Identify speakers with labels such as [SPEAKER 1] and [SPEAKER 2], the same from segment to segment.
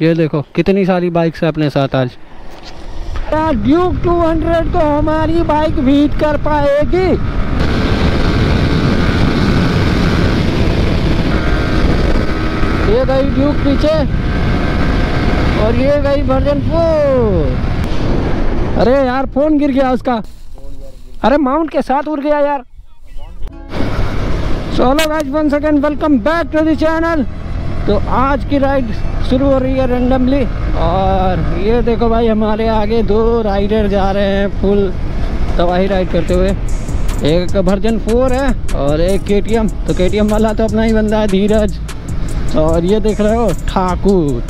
[SPEAKER 1] ये देखो कितनी सारी बाइक्स है अपने साथ आज। ड्यूक 200 तो हमारी बाइक बीट कर पाएगी। ये गई ड्यूक पीछे और ये गई वर्जन 4। अरे यार फोन गिर गया उसका, अरे माउंट के साथ उड़ गया यार। चलो guys once again welcome back to the channel. तो आज की राइड शुरू हो रही है रेंडमली, और ये देखो भाई हमारे आगे दो राइडर जा रहे हैं फुल तबाही राइड करते हुए। एक वर्जन 4 है और एक KTM। तो KTM वाला तो अपना ही बंदा है धीरज, और ये देख रहे हो ठाकुर।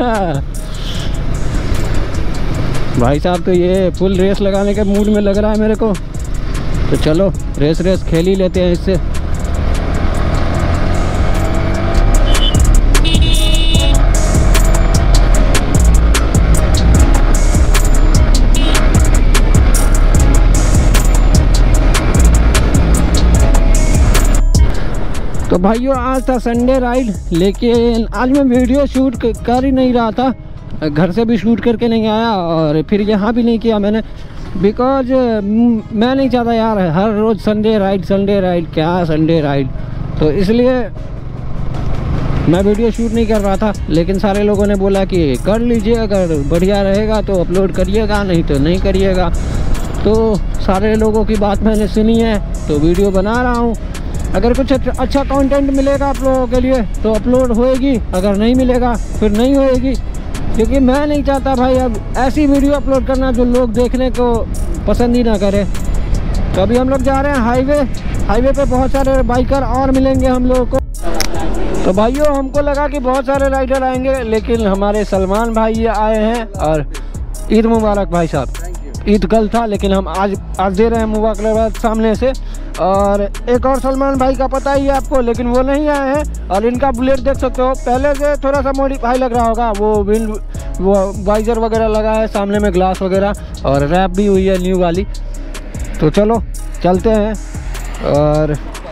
[SPEAKER 1] भाई साहब तो ये फुल रेस लगाने के मूड में लग रहा है मेरे को। तो चलो रेस खेल ही लेते हैं इससे। तो भाइयों आज था संडे राइड, लेकिन आज मैं वीडियो शूट कर ही नहीं रहा था। घर से भी शूट करके नहीं आया और फिर यहाँ भी नहीं किया मैंने, बिकॉज मैं नहीं चाहता यार हर रोज़ संडे राइड क्या संडे राइड। तो इसलिए मैं वीडियो शूट नहीं कर रहा था। लेकिन सारे लोगों ने बोला कि कर लीजिए, अगर बढ़िया रहेगा तो अपलोड करिएगा, नहीं तो नहीं करिएगा। तो सारे लोगों की बात मैंने सुनी है तो वीडियो बना रहा हूँ। अगर कुछ अच्छा कंटेंट मिलेगा आप लोगों के लिए तो अपलोड होएगी, अगर नहीं मिलेगा फिर नहीं होएगी। क्योंकि मैं नहीं चाहता भाई अब ऐसी वीडियो अपलोड करना जो लोग देखने को पसंद ही ना करें। तो अभी हम लोग जा रहे हैं हाईवे पे बहुत सारे बाइकर और मिलेंगे हम लोगों को। तो भाइयों हमको लगा कि बहुत सारे राइडर आएंगे, लेकिन हमारे सलमान भाई ये आए हैं। और ईद मुबारक भाई साहब। ईद कल था लेकिन हम आज दे रहे हैं मुबारक सामने से। और एक और सलमान भाई का पता ही है आपको, लेकिन वो नहीं आए हैं। और इनका बुलेट देख सकते हो, पहले से थोड़ा सा मॉडिफाई लग रहा होगा। वो वाइजर वगैरह लगा है, सामने में ग्लास वगैरह, और रैप भी हुई है न्यू वाली। तो चलो चलते हैं। और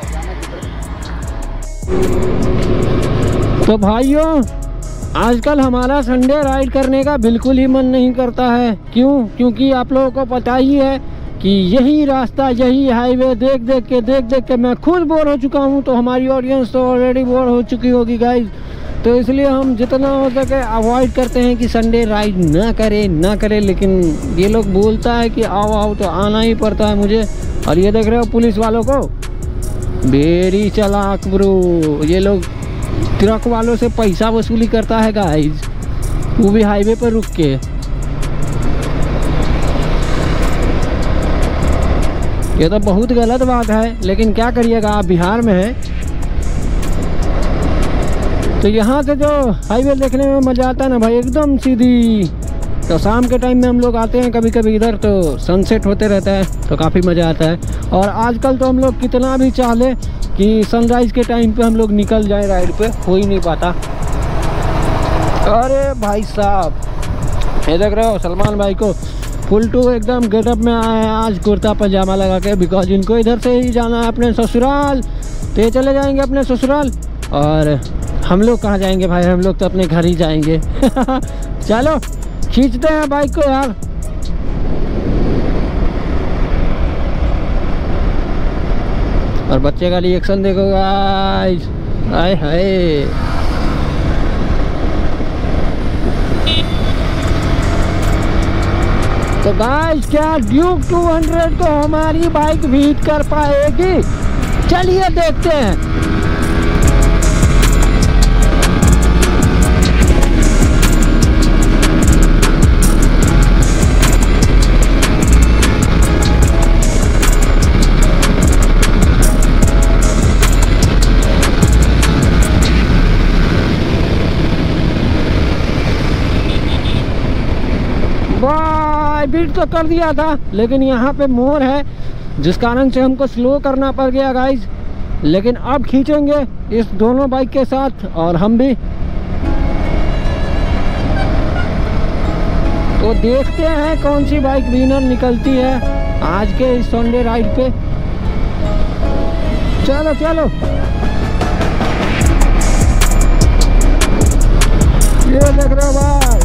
[SPEAKER 1] तो भाइयों आजकल हमारा संडे राइड करने का बिल्कुल ही मन नहीं करता है। क्योंकि आप लोगों को पता ही है कि यही रास्ता, यही हाईवे देख देख के मैं खुद बोर हो चुका हूँ। तो हमारी ऑडियंस तो ऑलरेडी बोर हो चुकी होगी गाइज। तो इसलिए हम जितना हो सके अवॉइड करते हैं कि संडे राइड ना करें। लेकिन ये लोग बोलता है कि आओ तो आना ही पड़ता है मुझे। और ये देख रहे हो पुलिस वालों को, बेरी चालाक ब्रो। ये लोग ट्रक वालों से पैसा वसूली करता है गाइज, वो भी हाईवे पर रुक के। ये तो बहुत गलत बात है, लेकिन क्या करिएगा, आप बिहार में हैं। तो यहाँ से जो हाईवे देखने में मज़ा आता है ना भाई, एकदम सीधी। तो शाम के टाइम में हम लोग आते हैं कभी कभी इधर, तो सनसेट होते रहता है तो काफ़ी मज़ा आता है। और आजकल तो हम लोग कितना भी चाह लें कि सनराइज़ के टाइम पे हम लोग निकल जाएं राइड पे, हो ही नहीं पाता। अरे भाई साहब ये देख रहे हो सलमान भाई को फुल टू एकदम गेटअप में आए हैं आज, कुर्ता पजामा लगा के। बिकॉज इनको इधर से ही जाना है अपने ससुराल, तो ये चले जाएंगे अपने ससुराल। और हम लोग कहाँ जाएंगे भाई, हम लोग तो अपने घर ही जाएंगे। चलो खींचते हैं बाइक को यार। और बच्चे का रिएक्शन देखो गाइस, हाय हाय। तो गाइस क्या ड्यूक 200 तो हमारी बाइक बीट कर पाएगी? चलिए देखते हैं। बीट तो कर दिया था, लेकिन यहाँ पे मोड़ है जिस कारण से हमको स्लो करना पड़ गया गाइज। लेकिन अब खींचेंगे इस दोनों बाइक के साथ और हम भी। तो देखते हैं कौन सी बाइक विनर निकलती है आज के इस संडे राइड पे। चलो चलो ये देख रहे हो भाई,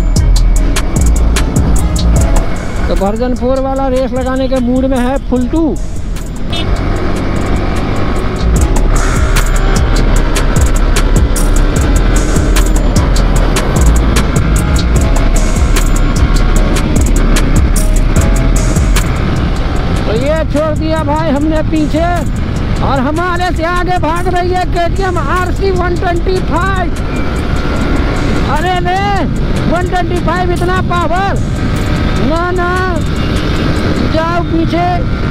[SPEAKER 1] तो वर्जन 4 वाला रेस लगाने के मूड में है फुलटू। तो ये छोड़ दिया भाई हमने पीछे और हमारे से आगे भाग रही है KTM RC 125। अरे रे 125 इतना पावर, ना ना जाओ पीछे।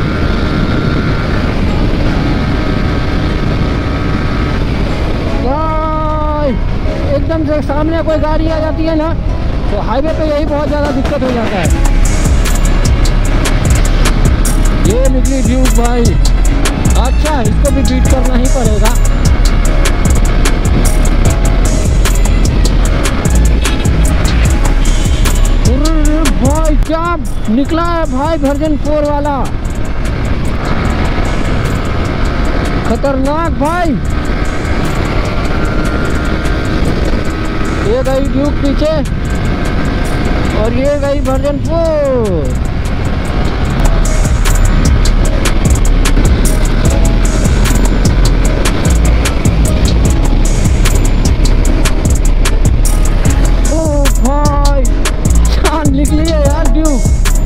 [SPEAKER 1] एकदम से सामने कोई गाड़ी आ जाती है ना, तो हाईवे पे यही बहुत ज़्यादा दिक्कत हो जाता है। ये निकली ड्यूक भाई, अच्छा इसको भी बीट करना ही पड़ेगा। भाई क्या निकला है भाई वर्जन 4 वाला, खतरनाक भाई। ये गई ड्यूक पीछे और ये गई वर्जन 4। निकली है यार ड्यूक,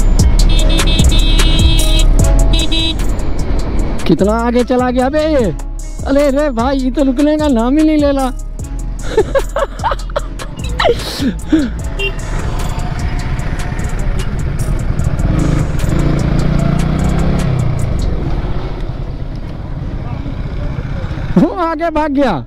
[SPEAKER 1] कितना आगे चला गया बे ये। अरे रे भाई ये तो रुकने का नाम ही नहीं ले रहा। वो आगे भाग गया।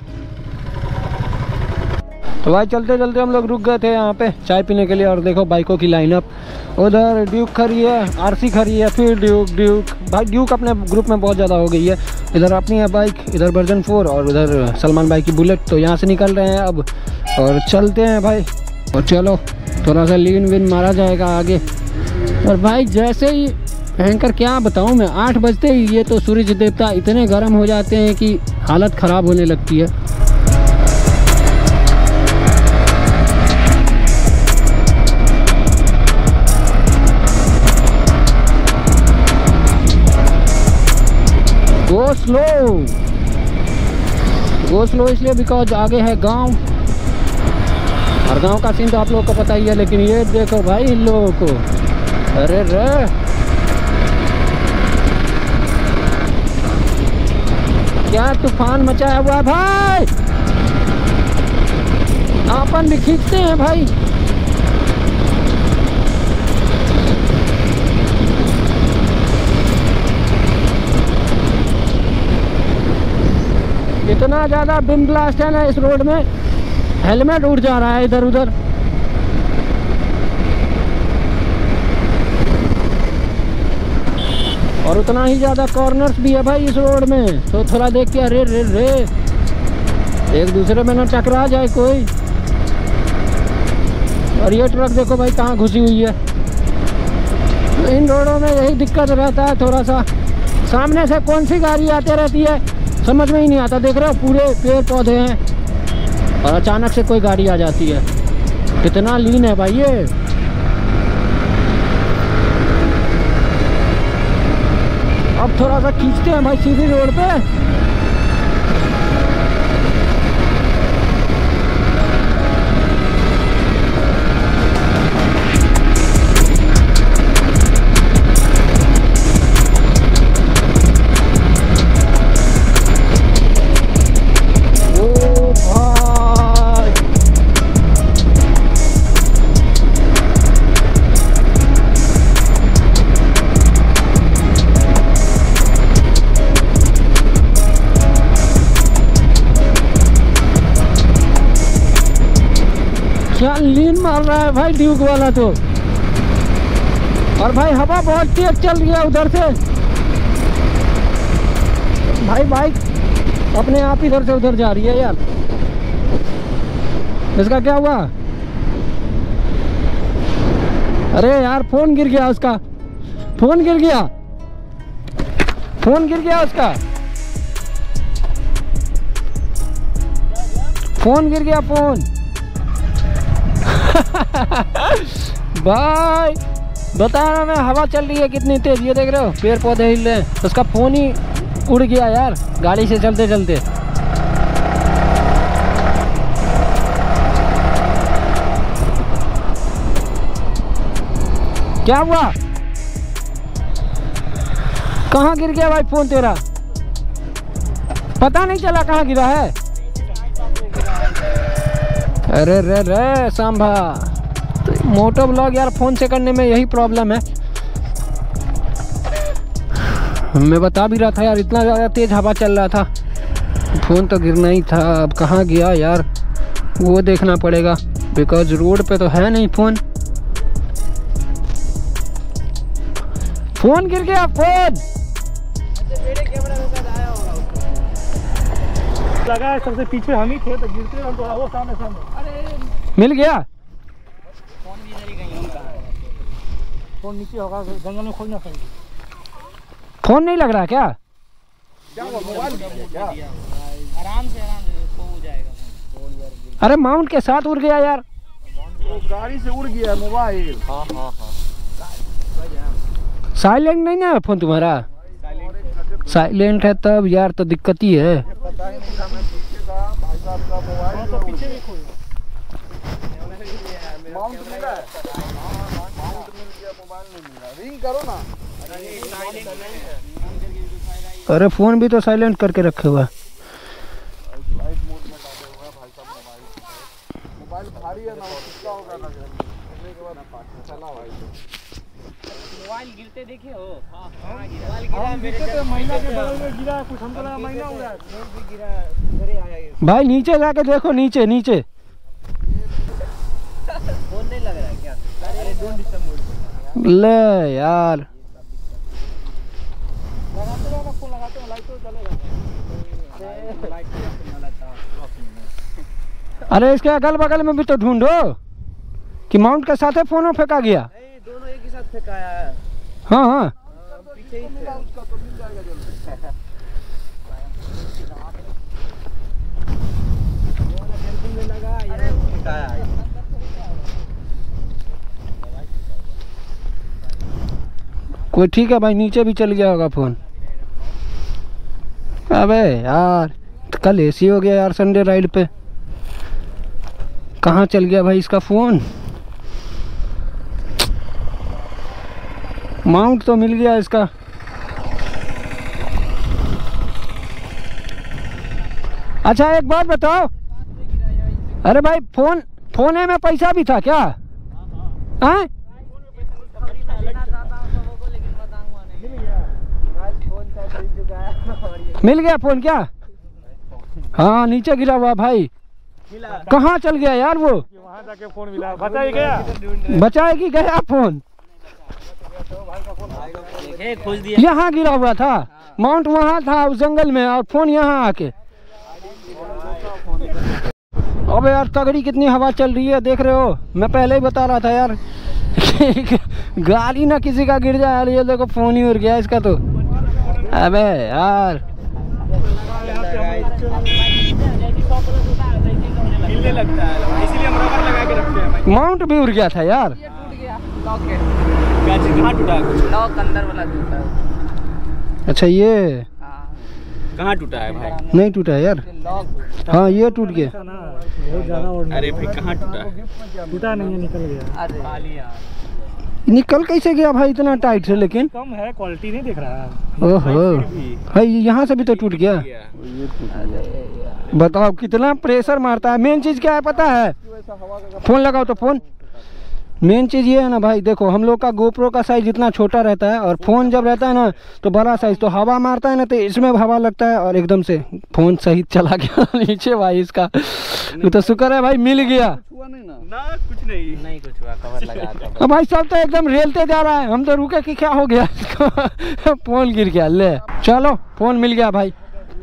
[SPEAKER 1] तो भाई चलते चलते हम लोग रुक गए थे यहाँ पे चाय पीने के लिए, और देखो बाइकों की लाइनअप, उधर ड्यूक खड़ी है, RC खड़ी है, फिर ड्यूक भाई ड्यूक अपने ग्रुप में बहुत ज़्यादा हो गई है। इधर अपनी है बाइक, इधर वर्जन 4 और उधर सलमान भाई की बुलेट। तो यहाँ से निकल रहे हैं अब और चलते हैं भाई, और चलो थोड़ा सा लीन विन मारा जाएगा आगे। और भाई जैसे ही भयंकर क्या बताऊँ मैं, 8 बजते ही ये तो सूरज देवता इतने गर्म हो जाते हैं कि हालत ख़राब होने लगती है। गो स्लो इसलिए बिकॉज आगे है गांव, और गांव का सीन तो आप लोगों को पता ही है। लेकिन ये देखो भाई इन लोगों को, अरे रे क्या तूफान मचाया हुआ है भाई, अपन भी खींचते हैं भाई। इतना ज़्यादा बिम ब्लास्ट है ना इस रोड में, हेलमेट उड़ जा रहा है इधर उधर। और उतना ही ज़्यादा कॉर्नर्स भी है भाई इस रोड में, तो थोड़ा देख के अरे रे रे एक दूसरे में ना टकरा जाए कोई। और ये ट्रक देखो भाई कहाँ घुसी हुई है। तो इन रोडों में यही दिक्कत रहता है थोड़ा सा, सामने से कौन सी गाड़ी आती रहती है समझ में ही नहीं आता। देख रहे हो पूरे पेड़ पौधे हैं और अचानक से कोई गाड़ी आ जाती है। कितना लीन है भाई ये। अब थोड़ा सा खींचते हैं भाई सीधी रोड पे। क्या लीन मार रहा है भाई ड्यूक वाला तो। और भाई हवा बहुत तेज चल रही है उधर से भाई, बाइक अपने आप इधर से उधर जा रही है यार। इसका क्या हुआ? अरे यार फोन गिर गया उसका, फोन गिर गया, फोन गिर गया उसका, फोन गिर गया, फोन। भाई बता रहा मैं, हवा चल रही है कितनी तेज, ये देख रहे हो पेड़ पौधे हिल रहे हैं। उसका फोन ही उड़ गया यार गाड़ी से चलते चलते। क्या हुआ, कहाँ गिर गया भाई फोन तेरा? पता नहीं चला कहाँ गिरा है। अरे रे रे सांभा, तो मोटो ब्लॉग यार फोन से करने में यही प्रॉब्लम है। मैं बता भी रहा था यार, इतना ज़्यादा तेज हवा चल रहा था, फ़ोन तो गिरना ही था। अब कहाँ गया यार वो देखना पड़ेगा, बिकॉज रोड पे तो है नहीं फ़ोन। फ़ोन गिर गया, फ़ोन
[SPEAKER 2] मेरे कैमरा के साथ आया होगा। लगा है सबसे पीछे हम ही थे, तो गिरते हम तो वो सामने सामने। अरे
[SPEAKER 1] मिल गया
[SPEAKER 2] फोन भी इधर ही कहीं हम कहाँ है? फोन नीचे होगा, जंगल में खोजना पड़ेगा।
[SPEAKER 1] फ़ोन नहीं लग रहा क्या?
[SPEAKER 2] क्या हुआ, मोबाइल क्या? आराम से खो जाएगा फोन यार।
[SPEAKER 1] अरे माउंट के साथ उड़ गया यार,
[SPEAKER 2] वो गाड़ी से उड़ गया मोबाइल। हाँ हाँ हाँ,
[SPEAKER 1] साइलेंट नहीं ना फ़ोन तुम्हारा? साइलेंट है तब यार तो दिक्कत ही है।
[SPEAKER 2] पता ही नहीं था, मैं पीछे था भाई साहब का मोबाइल तो पीछे भी खोया। माउंट मिला है, माउंट मिल गया, मोबाइल नहीं मिला। रिंग करो ना।
[SPEAKER 1] अरे फ़ोन भी तो साइलेंट करके रखे हुआ है।
[SPEAKER 2] फ्लाइट मोड में डाले हुआ है भाई साहब मोबाइल भारी है ना, वो किसका होगा ना, गिरने के बाद चला भाई। मोबाइल गिरते देखे हो? हां मोबाइल गिरा मेरे से, महीना के बगल में गिरा कुछ, हमको लगा महीना हो गया, भी गिरा इधर आया ये।
[SPEAKER 1] भाई नीचे जाके देखो, नीचे नीचे
[SPEAKER 2] फोन नहीं लग रहा है क्या? अरे डोंट डिस्टर्ब मोड
[SPEAKER 1] ले यार,
[SPEAKER 2] लगाते रहो फोन, लगाते हो लाइट तो जलेगा। लाइट वाला था।
[SPEAKER 1] अरे इसके अगल बगल में भी तो ढूंढो कि माउंट के साथ फ़ोन फेंका गया।
[SPEAKER 2] नहीं, दोनों एक ही साथ फेंकाया है।
[SPEAKER 1] हाँ हाँ
[SPEAKER 2] पीछे ही मिला उसका, तो मिल जाएगा जल्दी। में लगा ये फेंकाया।
[SPEAKER 1] कोई ठीक है भाई, नीचे भी चल गया होगा फ़ोन। अबे यार कल एसी हो गया यार संडे राइड पे, कहाँ चल गया भाई इसका फ़ोन? माउंट तो मिल गया इसका। अच्छा एक बात बताओ, अरे भाई फोन में पैसा भी था क्या? हाँ मिल गया फ़ोन क्या? हाँ नीचे गिरा हुआ भाई, कहाँ चल गया यार वो?
[SPEAKER 2] वहाँ जाके फोन मिला, बचा ही गया।
[SPEAKER 1] बचाए कि गया फ़ोन? यहाँ गिरा हुआ था, माउंट वहाँ था उस जंगल में, और फ़ोन यहाँ आके। अबे यार तगड़ी कितनी हवा चल रही है, देख रहे हो? मैं पहले ही बता रहा था यार गाड़ी ना किसी का गिर जाए यार। ये देखो फ़ोन ही उड़ गया इसका तो। अबे यार
[SPEAKER 2] हिलने लगता है, इसीलिए हम रबर लगा के रखते हैं।
[SPEAKER 1] माउंट भी उड़ गया था यार।
[SPEAKER 2] ये टूट गया लॉक है। क्या चीज कहाँ टूटा है? कुछ लॉक अंदर वाला टूटा है।
[SPEAKER 1] अच्छा ये
[SPEAKER 2] कहाँ टूटा है भाई?
[SPEAKER 1] नहीं टूटा है यार। हाँ ये टूट गया।
[SPEAKER 2] बहुत ज्यादा। अरे भाई कहाँ टूटा है? टूटा नहीं है, निकल गया। अरे यार
[SPEAKER 1] निकल कैसे गया भाई इतना टाइट से? लेकिन
[SPEAKER 2] कम है, क्वालिटी नहीं दिख रहा है।
[SPEAKER 1] ओहो भाई यहाँ से भी तो टूट गया। बताओ कितना प्रेशर मारता है। मेन चीज़ क्या है पता है? फ़ोन लगाओ तो फ़ोन, मेन चीज़ ये है ना भाई, देखो हम लोग का गोप्रो का साइज इतना छोटा रहता है, और फ़ोन जब रहता है ना तो बड़ा साइज, तो हवा मारता है ना तो इसमें हवा लगता है और एकदम से फ़ोन सही चला गया नीचे भाई इसका। तो शुक्र है भाई मिल गया।
[SPEAKER 2] ना कुछ नहीं कुछ हुआ, कवर लगा था।
[SPEAKER 1] भाई सब तो एकदम रेलते जा रहा है, हम तो रुके कि क्या हो गया इसको फ़ोन गिर गया। ले चलो फ़ोन मिल गया भाई।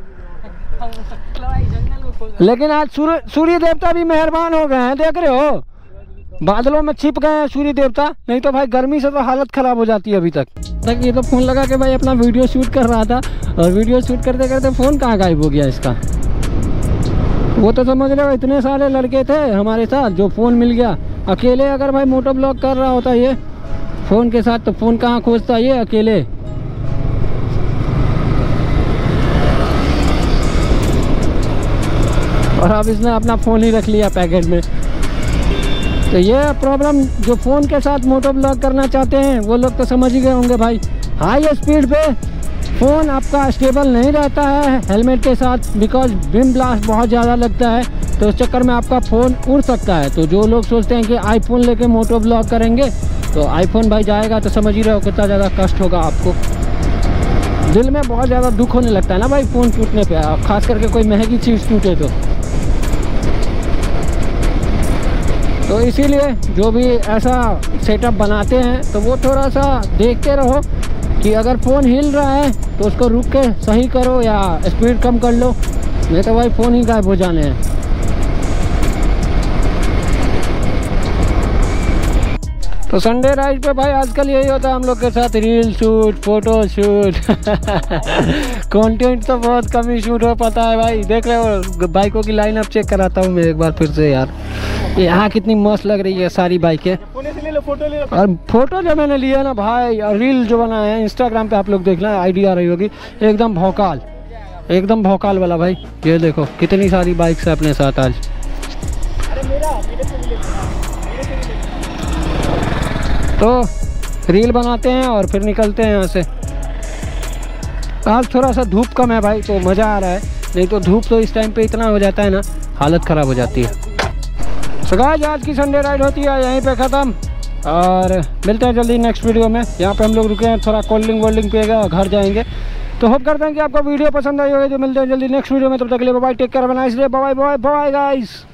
[SPEAKER 1] लेकिन आज सूर्य देवता भी मेहरबान हो गए हैं, देख रहे हो? बादलों में छिप गए हैं सूर्य देवता, नहीं तो भाई गर्मी से तो हालत ख़राब हो जाती है अभी तक। ये तो फ़ोन लगा के भाई अपना वीडियो शूट कर रहा था, और वीडियो शूट करते करते फ़ोन कहाँ गायब हो गया इसका। वो तो समझ लो इतने सारे लड़के थे हमारे साथ जो फ़ोन मिल गया, अकेले अगर भाई मोटो ब्लॉग कर रहा होता ये फ़ोन के साथ, तो फ़ोन कहाँ खोजता ये अकेले। और अब इसने अपना फ़ोन ही रख लिया पैकेट में। तो ये प्रॉब्लम जो फ़ोन के साथ मोटो ब्लॉग करना चाहते हैं वो लोग तो समझ ही गए होंगे भाई। हाई स्पीड पे फ़ोन आपका स्टेबल नहीं रहता है हेलमेट के साथ, बिकॉज विंड ब्लास्ट बहुत ज़्यादा लगता है, तो उस चक्कर में आपका फ़ोन उड़ सकता है। तो जो लोग सोचते हैं कि आईफोन लेके मोटो ब्लॉग करेंगे, तो आईफोन भाई जाएगा तो समझ ही रहे हो कितना ज़्यादा कष्ट होगा आपको। दिल में बहुत ज़्यादा दुख होने लगता है ना भाई फ़ोन टूटने पे, खास करके कोई महंगी चीज़ टूटे तो इसीलिए जो भी ऐसा सेटअप बनाते हैं तो वो थोड़ा सा देखते रहो कि अगर फ़ोन हिल रहा है तो उसको रुक के सही करो या स्पीड कम कर लो, नहीं तो भाई फ़ोन ही गायब हो जाने हैं। तो संडे राइड पे भाई आजकल यही होता है हम लोग के साथ, reel shoot, photo shoot. Content तो बहुत कम ही शूट हो पाता है भाई। देख रहे हो बाइकों की लाइनअप चेक कराता हूँ मैं एक बार फिर से यार, यहाँ कितनी मस्त लग रही है सारी बाइकें। और फोटो जो मैंने लिया ना भाई, और रील जो बनाए हैं इंस्टाग्राम पे आप लोग देख लें, आईडी आ रही होगी, एकदम भौकाल, एकदम भौकाल वाला भाई। ये देखो कितनी सारी बाइक्स है अपने साथ आज। तो रील बनाते हैं और फिर निकलते हैं यहाँ से। आज थोड़ा सा धूप कम है भाई तो मज़ा आ रहा है, नहीं तो धूप तो इस टाइम पे इतना हो जाता है ना, हालत ख़राब हो जाती है। सो गाइस आज की संडे राइड होती है यहीं पे ख़त्म, और मिलते हैं जल्दी नेक्स्ट वीडियो में। यहाँ पे हम लोग रुके हैं, थोड़ा कोल्ड ड्रिंक पिएगा और घर जाएंगे। तो होप करते हैं कि आपको वीडियो पसंद आई होगी। जो मिलते हैं जल्दी नेक्स्ट वीडियो में, तब तक के लिए बाय, टेक केयर, बनाइए, बाय बाय बाय गाइस।